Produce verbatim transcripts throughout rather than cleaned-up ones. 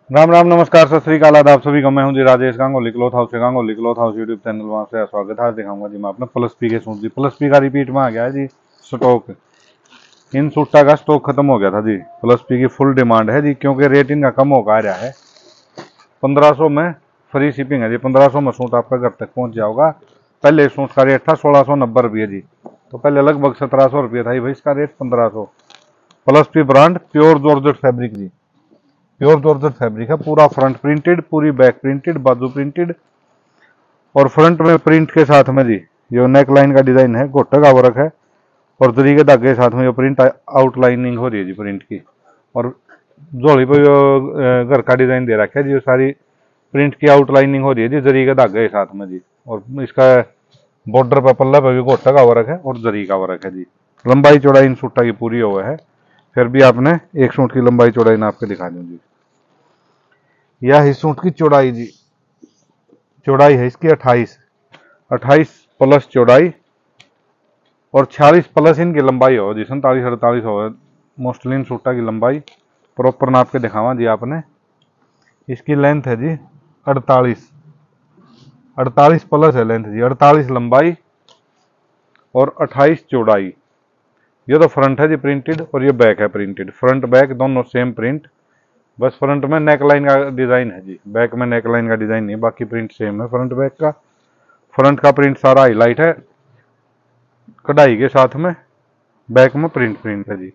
राम राम, नमस्कार, सत श्रीकाल, आदाब सभी को। मैं हूं जी राजेश गांगुली क्लॉथ हाउस से, Ganguly cloth house YouTube channel, वहां से स्वागत है। आज दिखाऊंगा जी मैं अपने प्लस पी के सूट जी। प्लस पी का रिपीट में आ गया है जी स्टॉक। इन सूटा का स्टॉक खत्म हो गया था जी। प्लस पी की फुल डिमांड है जी, क्योंकि रेट इनका कम हो रहा है। पंद्रह सौ में फ्री शिपिंग है जी। पंद्रह सौ में सूट आपका घर तक पहुंच जाओगा। पहले सूट का रेट था सोलह सौ नब्बे रुपये जी, तो पहले लगभग सत्रह सौ रुपये था भाई, इसका रेट पंद्रह सौ। Plus P brand, pure georgette fabric जी, प्योर जॉर्जेट फैब्रिक है। पूरा फ्रंट प्रिंटेड, पूरी बैक प्रिंटेड, बाजू प्रिंटेड, और फ्रंट में प्रिंट के साथ में जी जो नेक लाइन का डिजाइन है, गोटा का वर्क है, और जरी के धागे के साथ में जो प्रिंट आउटलाइनिंग हो रही है जी प्रिंट की। और जोड़ी पर जो घर का डिजाइन दे रखा है जी, सारी प्रिंट की आउटलाइनिंग हो रही है जी जरी के धागे के साथ में जी। और इसका बॉर्डर पर, पल्ला पर भी गोटा का वर्क है और जरी का वर्क है जी। लंबाई चौड़ाई इन सूटा की पूरी हुआ है। फिर भी आपने एक सूट की लंबाई चौड़ाई नाप के दिखा दूं जी। यह है सूट की चौड़ाई जी। चौड़ाई है इसकी अट्ठाईस, अट्ठाईस प्लस चौड़ाई, और छियालीस प्लस इनकी लंबाई हो जी। सैंतालीस अड़तालीस हो मोस्टली इन सूटा की लंबाई। प्रॉपर नाप के दिखावा जी आपने। इसकी लेंथ है जी अड़तालीस, अड़तालीस प्लस है लेंथ जी, अड़तालीस लंबाई और अट्ठाईस चौड़ाई। ये तो फ्रंट है जी प्रिंटेड, और ये बैक है प्रिंटेड। फ्रंट बैक दोनों सेम प्रिंट, बस फ्रंट में नेक लाइन का डिजाइन है जी, बैक में नेक लाइन का डिजाइन नहीं, बाकी प्रिंट सेम है फ्रंट बैक का। फ्रंट का प्रिंट सारा हाईलाइट है कढ़ाई के साथ में, बैक में प्रिंट प्रिंट है जी।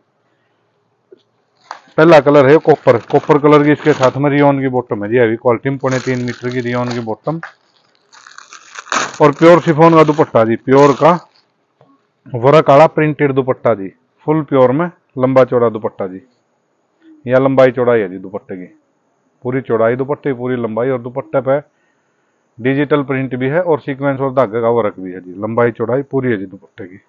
पहला कलर है कॉपर, कॉपर कलर की इसके साथ में रियोन की बॉटम है जी, हैवी क्वालिटी में पौने तीन मीटर की रियोन की बॉटम, और प्योर शिफॉन का दुपट्टा जी, प्योर का वर्क काला प्रिंटेड दुपट्टा जी, फुल प्योर में लंबा चौड़ा दुपट्टा जी। यह लंबाई चौड़ाई है जी दुपट्टे की, पूरी चौड़ाई दुपट्टे, पूरी लंबाई, और दुपट्टे पे डिजिटल प्रिंट भी है और सीक्वेंस और धागे का वर्क भी है जी। लंबाई चौड़ाई पूरी है जी दुपट्टे की।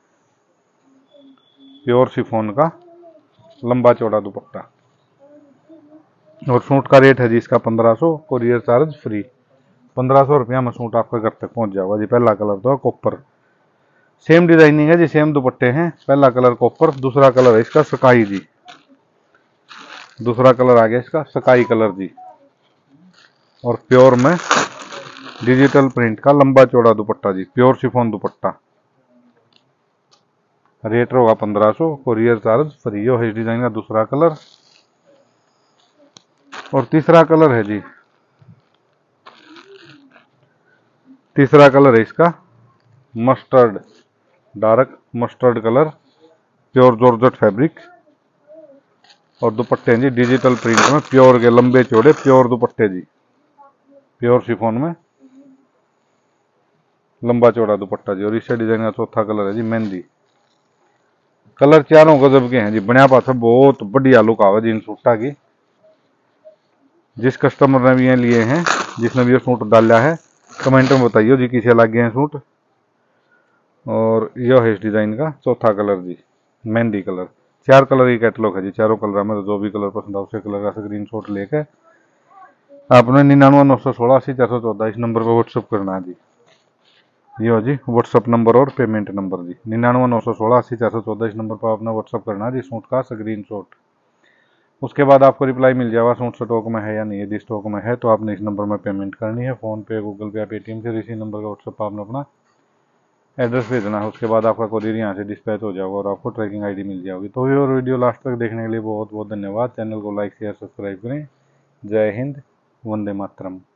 प्योर शिफॉन का लंबा चौड़ा दुपट्टा, और सूट का रेट है जी इसका पंद्रह सौ, कोरियर चार्ज फ्री। पंद्रह सौ रुपया में सूट आपका घर तक पहुंच जाएगा जी। पहला कलर तो कॉपर, सेम डिजाइनिंग है जी, सेम दुपट्टे हैं। पहला कलर कॉपर, दूसरा कलर है इसका स्काई जी, दूसरा कलर आ गया इसका स्काई कलर जी, और प्योर में डिजिटल प्रिंट का लंबा चौड़ा दुपट्टा जी, प्योर शिफॉन दुपट्टा। रेट होगा पंद्रह सौ, कोरियर चार्ज फ्री। हो है इस डिजाइन का दूसरा कलर, और तीसरा कलर है जी, तीसरा कलर है इसका mustard, dark mustard colour, pure georgette fabric, और दुपट्टे हैं जी डिजिटल प्रिंट में, प्योर के लंबे चौड़े प्योर दुपट्टे जी, प्योर शिफॉन में लंबा चौड़ा दुपट्टा जी। और इस डिजाइन का चौथा कलर है जी मेहंदी कलर। चारों गजब के हैं जी, बढ़िया पास है, बहुत बढ़िया लुक आवे जी इन सूटा की। जिस कस्टमर ने भी ये लिए हैं, जिसने भी ये सूट डाला है, कमेंट में बताइए जी किसे लग गए हैं सूट। और यह है इस डिजाइन का चौथा कलर जी, मेहंदी कलर। चार कलर की कैटलॉग है जी, चारों कलर में जो भी कलर पसंद है उसे कलर का स्क्रीन शॉट लेके आपने निन्यानवे नौ सौ सोलह अस्सी चार सौ चौदह इस नंबर पर व्हाट्सअप करना है जी। ये हो जी व्हाट्सअप नंबर और पेमेंट नंबर जी, निन्यानवे नौ सौ सोलह अस्सी चार सौ चौदह इस नंबर पर आपने व्हाट्सअप करना है जी सूट का स्क्रीन शॉट। उसके बाद आपको रिप्लाई मिल जाएगा सूट स्टॉक में है या नहीं। यदि स्टॉक में है तो आपने इस नंबर में पेमेंट करनी है, फोन पे, गूगल पे या पेटीएम से। इसी नंबर का व्हाट्सअप पर आपने अपना एड्रेस भेजना है। उसके बाद आपका कोरियर यहाँ से डिस्पैच हो जाएगा और आपको ट्रैकिंग आईडी मिल जाएगी। तो ये और वीडियो लास्ट तक देखने के लिए बहुत बहुत धन्यवाद। चैनल को लाइक शेयर सब्सक्राइब करें। जय हिंद, वंदे मातरम।